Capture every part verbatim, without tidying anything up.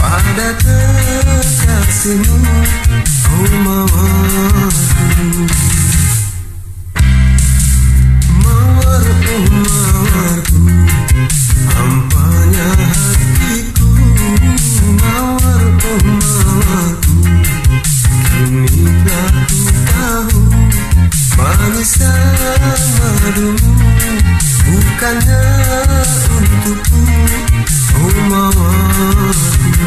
pada kekasihmu, oh mawarku. Mawar, oh mawarku, hampanya hatiku. Mawar, oh mawarku, kini telah ku tahu manis dan madumu bukannya untukku, oh mawarku.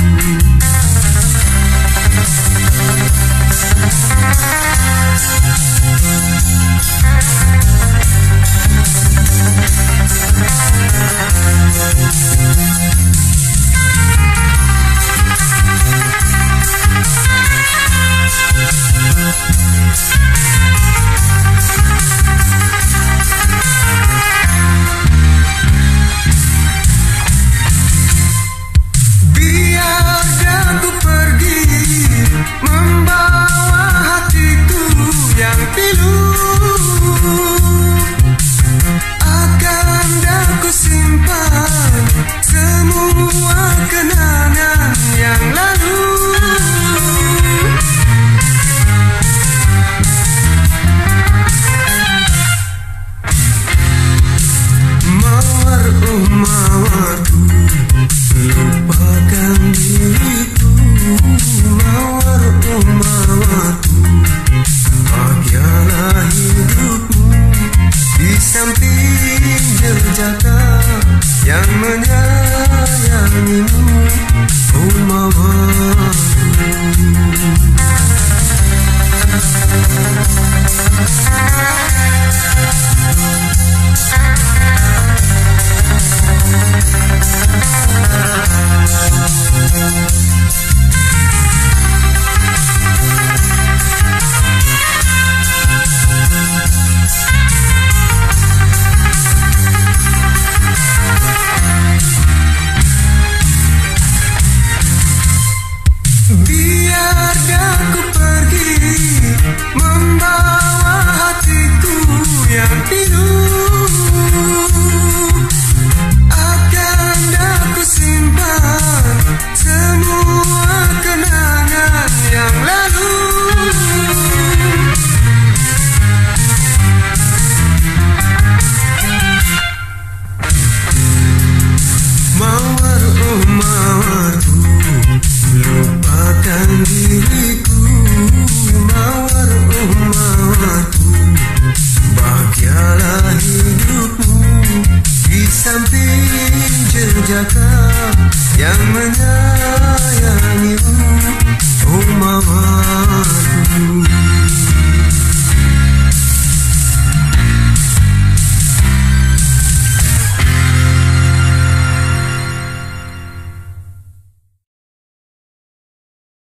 Lupakan diriku, mawar, oh mawarku, bahagialah hidupmu di samping jejaka yang menyayangimu, oh mawarku. Biarkan ku pergi membawa hatiku yang pilu.